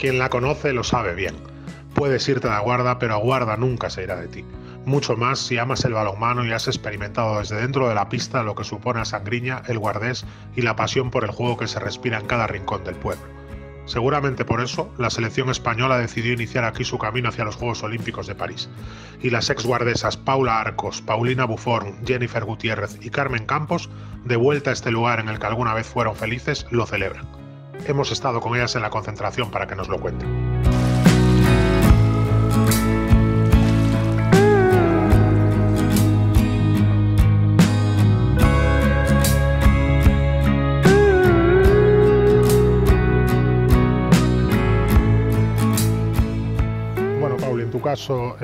Quien la conoce lo sabe bien. Puedes irte de Aguarda, pero Aguarda nunca se irá de ti. Mucho más si amas el balonmano y has experimentado desde dentro de la pista lo que supone a Sangriña, el Guardés y la pasión por el juego que se respira en cada rincón del pueblo. Seguramente por eso, la selección española decidió iniciar aquí su camino hacia los Juegos Olímpicos de París. Y las exguardesas Paula Arcos, Paulina Buffon, Jennifer Gutiérrez y Carmen Campos, de vuelta a este lugar en el que alguna vez fueron felices, lo celebran. Hemos estado con ellas en la concentración para que nos lo cuenten. En tu caso,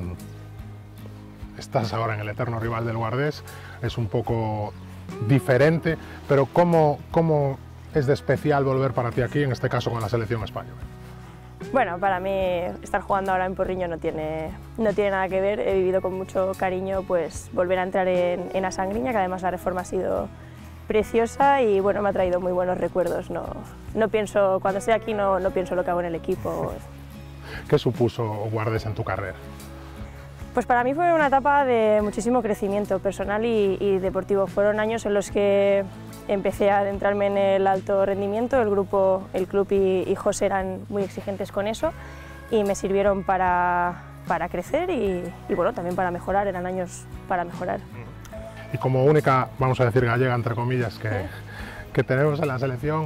estás ahora en el eterno rival del Guardés, es un poco diferente, pero ¿cómo es de especial volver para ti aquí, en este caso con la selección española? Bueno, para mí estar jugando ahora en Porriño no tiene nada que ver. He vivido con mucho cariño pues volver a entrar en A Sangriña, que además la reforma ha sido preciosa y bueno, me ha traído muy buenos recuerdos. No pienso, cuando estoy aquí no pienso lo que hago en el equipo. ¿Qué supuso Guardés en tu carrera? Pues para mí fue una etapa de muchísimo crecimiento personal y deportivo. Fueron años en los que empecé a adentrarme en el alto rendimiento. El club y José eran muy exigentes con eso y me sirvieron para crecer y bueno, también para mejorar. Eran años para mejorar. Y como única, vamos a decir gallega, entre comillas, que tenemos en la selección,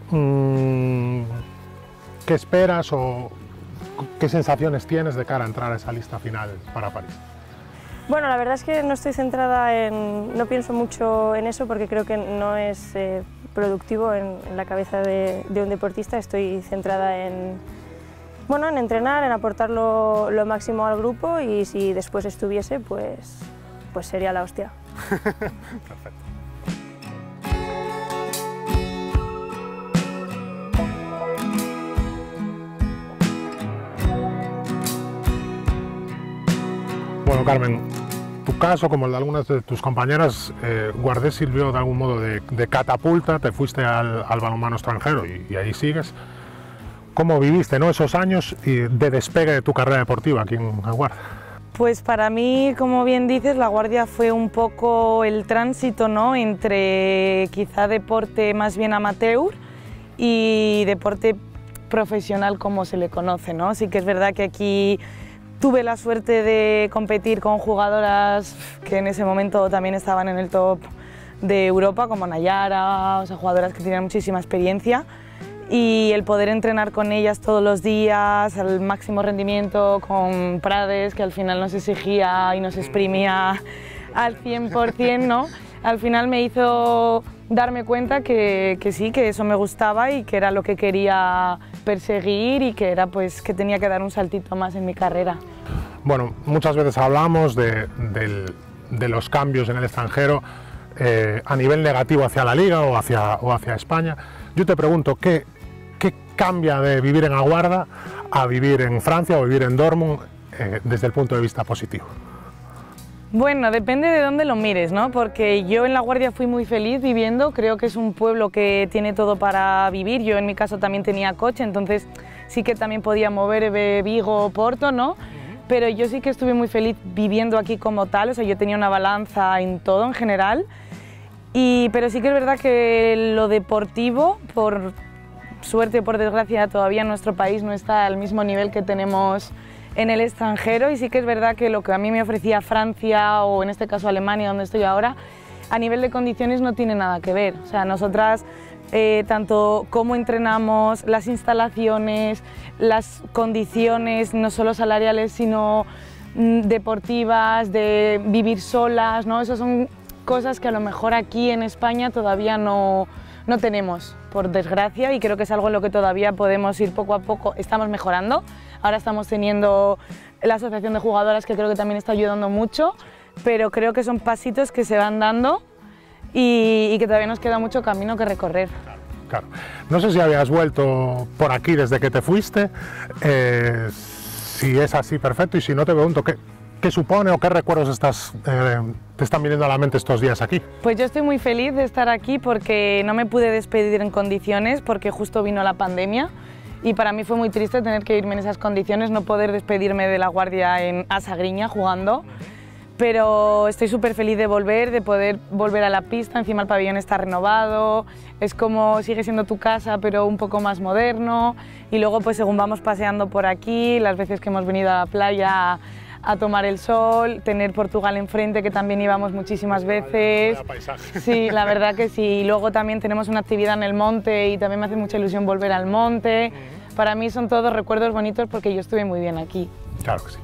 ¿qué esperas o qué sensaciones tienes de cara a entrar a esa lista final para París? Bueno, la verdad es que no estoy centrada no pienso mucho en eso porque creo que no es productivo en la cabeza de un deportista. Estoy centrada en entrenar, en aportar lo máximo al grupo y si después estuviese, pues sería la hostia. Perfecto. Bueno, Carmen, tu caso, como el de algunas de tus compañeras, Guardés sirvió de algún modo de catapulta, te fuiste al balonmano extranjero y ahí sigues. ¿Cómo viviste, ¿no?, esos años de despegue de tu carrera deportiva aquí en Aguarda? Pues para mí, como bien dices, La Guardia fue un poco el tránsito, ¿no?, entre quizá deporte más bien amateur y deporte profesional como se le conoce, ¿no? Sí que es verdad que aquí tuve la suerte de competir con jugadoras que en ese momento también estaban en el top de Europa, como Nayara, o sea, jugadoras que tenían muchísima experiencia, y el poder entrenar con ellas todos los días al máximo rendimiento, con Prades, que al final nos exigía y nos exprimía al 100%, ¿no? Al final me hizo darme cuenta que sí, que eso me gustaba y que era lo que quería perseguir y que era pues que tenía que dar un saltito más en mi carrera. Bueno, muchas veces hablamos de los cambios en el extranjero a nivel negativo hacia la Liga o hacia España. Yo te pregunto, ¿qué cambia de vivir en Aguarda a vivir en Francia o vivir en Dortmund desde el punto de vista positivo? Bueno, depende de dónde lo mires, ¿no? Porque yo en La Guardia fui muy feliz viviendo, creo que es un pueblo que tiene todo para vivir. Yo en mi caso también tenía coche, entonces sí que también podía mover Vigo o Porto, ¿no? Pero yo sí que estuve muy feliz viviendo aquí como tal, o sea, yo tenía una balanza en todo en general. Pero sí que es verdad que lo deportivo, por suerte o por desgracia, todavía nuestro país no está al mismo nivel que tenemos en el extranjero, y sí que es verdad que lo que a mí me ofrecía Francia o en este caso Alemania, donde estoy ahora, a nivel de condiciones no tiene nada que ver. O sea, nosotras, tanto cómo entrenamos, las instalaciones, las condiciones, no solo salariales, sino deportivas, de vivir solas, ¿no? Esas son cosas que a lo mejor aquí en España todavía no tenemos, por desgracia, y creo que es algo en lo que todavía podemos ir poco a poco. Estamos mejorando. Ahora estamos teniendo la asociación de jugadoras, que creo que también está ayudando mucho, pero creo que son pasitos que se van dando y que todavía nos queda mucho camino que recorrer. Claro. No sé si habías vuelto por aquí desde que te fuiste, si es así, perfecto, y si no, te pregunto, ¿qué supone o qué recuerdos te están viniendo a la mente estos días aquí? Pues yo estoy muy feliz de estar aquí porque no me pude despedir en condiciones, porque justo vino la pandemia. y para mí fue muy triste tener que irme en esas condiciones, no poder despedirme de la Guardia en Asagriña jugando, pero estoy súper feliz de volver, de poder volver a la pista. Encima el pabellón está renovado, es como sigue siendo tu casa pero un poco más moderno, y luego pues según vamos paseando por aquí, las veces que hemos venido a la playa a tomar el sol, tener Portugal enfrente, que también íbamos muchísimas veces. Sí, la verdad que sí. Y luego también tenemos una actividad en el monte y también me hace mucha ilusión volver al monte. Para mí son todos recuerdos bonitos porque yo estuve muy bien aquí. Claro que sí.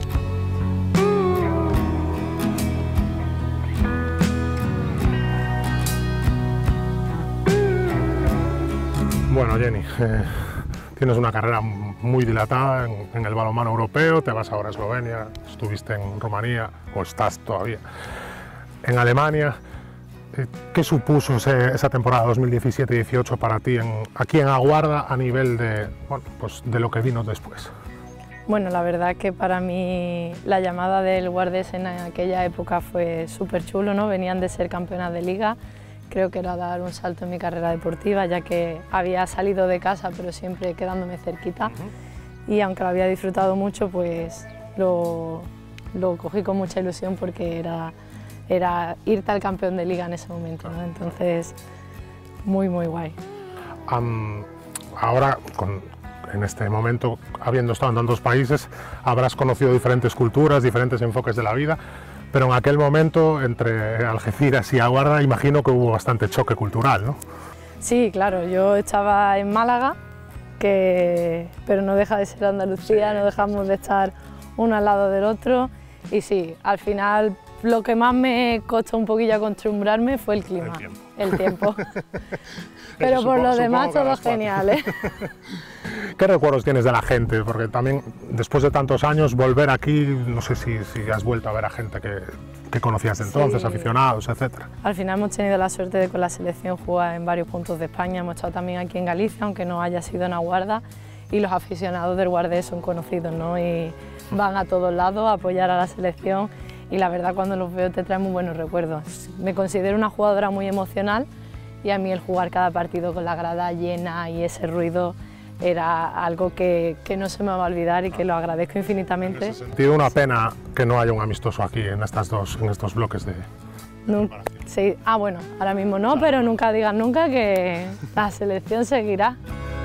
Bueno, Jenny, tienes una carrera muy dilatada en el balonmano europeo, te vas ahora a Eslovenia, estuviste en Rumanía, o estás todavía en Alemania. ¿Qué supuso esa temporada 2017-18 para ti aquí en Aguarda a nivel de, bueno, pues de lo que vino después? Bueno, la verdad que para mí la llamada del Guardés en aquella época fue súper chulo, ¿no? Venían de ser campeonas de liga. Creo que era dar un salto en mi carrera deportiva, ya que había salido de casa, pero siempre quedándome cerquita. Y aunque lo había disfrutado mucho, pues lo cogí con mucha ilusión porque era irte al campeón de liga en ese momento, ¿no? Entonces, muy, muy guay. Ahora, en este momento, habiendo estado en tantos países, habrás conocido diferentes culturas, diferentes enfoques de la vida. Pero en aquel momento, entre Algeciras y Aguarda, imagino que hubo bastante choque cultural, ¿no? Sí, claro, yo estaba en Málaga, pero no deja de ser Andalucía, no dejamos de estar uno al lado del otro, y sí, al final lo que más me costó un poquillo acostumbrarme fue el clima, el tiempo. Pero por lo demás todo genial, ¿eh? ¿Qué recuerdos tienes de la gente? Porque también después de tantos años volver aquí, no sé si has vuelto a ver a gente que conocías de entonces, sí, aficionados, etcétera. Al final hemos tenido la suerte de con la selección jugar en varios puntos de España, hemos estado también aquí en Galicia, aunque no haya sido en Aguarda, y los aficionados del Guardés son conocidos, ¿no? Y van a todos lados a apoyar a la selección, y la verdad cuando los veo te traen muy buenos recuerdos. Me considero una jugadora muy emocional y a mí el jugar cada partido con la grada llena y ese ruido era algo que no se me va a olvidar y que lo agradezco infinitamente. En ese sentido, una pena que no haya un amistoso aquí en estos bloques de... Sí, bueno, ahora mismo no, pero nunca digan nunca que la selección seguirá.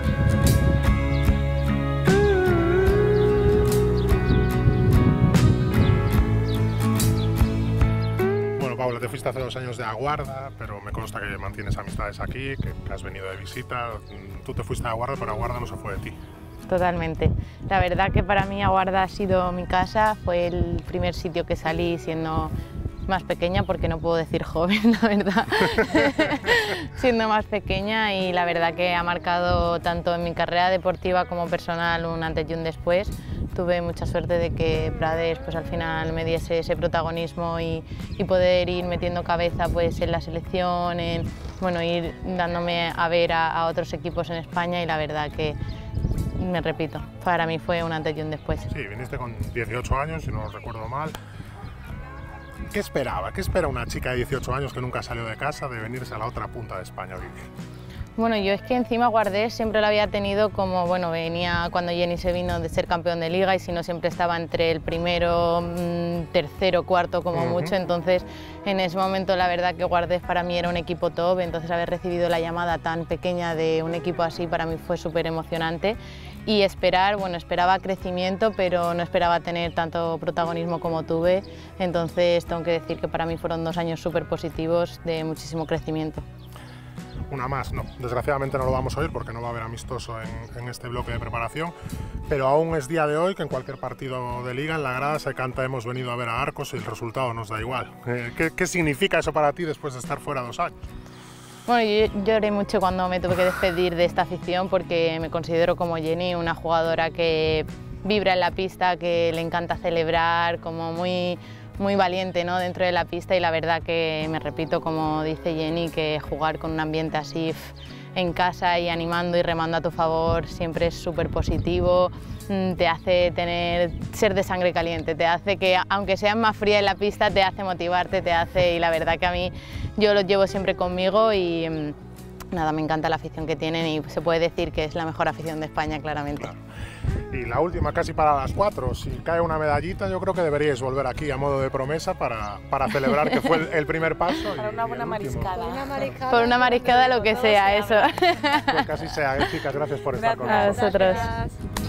Paula, te fuiste hace 2 años de Aguarda, pero me consta que mantienes amistades aquí, que has venido de visita. Tú te fuiste a Aguarda, pero Aguarda no se fue de ti. Totalmente. La verdad que para mí Aguarda ha sido mi casa, fue el primer sitio que salí siendo más pequeña, porque no puedo decir joven, la verdad, siendo más pequeña, y la verdad que ha marcado tanto en mi carrera deportiva como personal un antes y un después. Tuve mucha suerte de que Prades pues al final me diese ese protagonismo y poder ir metiendo cabeza pues en la selección, bueno, ir dándome a ver a otros equipos en España, y la verdad que, me repito, para mí fue un antes y un después. Sí, viniste con 18 años, si no recuerdo mal. ¿Qué esperaba? ¿Qué espera una chica de 18 años que nunca salió de casa de venirse a la otra punta de España a vivir? Bueno, yo es que encima Guardés siempre lo había tenido como, bueno, venía cuando Jenny se vino de ser campeón de liga, y si no siempre estaba entre el primero, tercero, cuarto como mucho, entonces en ese momento la verdad que Guardés para mí era un equipo top, entonces haber recibido la llamada tan pequeña de un equipo así para mí fue súper emocionante, y esperaba crecimiento, pero no esperaba tener tanto protagonismo como tuve, entonces tengo que decir que para mí fueron 2 años súper positivos de muchísimo crecimiento. Una más, no, desgraciadamente no lo vamos a oír porque no va a haber amistoso en este bloque de preparación, pero aún es día de hoy que en cualquier partido de liga en la grada se canta "hemos venido a ver a Arcos" y el resultado nos da igual. ¿Qué significa eso para ti después de estar fuera 2 años? Bueno, yo lloré mucho cuando me tuve que despedir de esta afición, porque me considero como Jenny una jugadora que vibra en la pista, que le encanta celebrar, como muy valiente, ¿no?, dentro de la pista, y la verdad que, me repito, como dice Jenny, que jugar con un ambiente así en casa y animando y remando a tu favor siempre es súper positivo, te hace ser de sangre caliente, te hace que, aunque seas más fría en la pista, te hace motivarte, y la verdad que a mí, yo lo llevo siempre conmigo, y nada, me encanta la afición que tienen y se puede decir que es la mejor afición de España, claramente. Claro. Y la última, casi para las 4, si cae una medallita, yo creo que deberíais volver aquí a modo de promesa para celebrar que fue el primer paso. Para una buena mariscada. Por una mariscada, lo que sea, eso. Pues casi sea, chicas, gracias por estar con nosotros. A vosotros.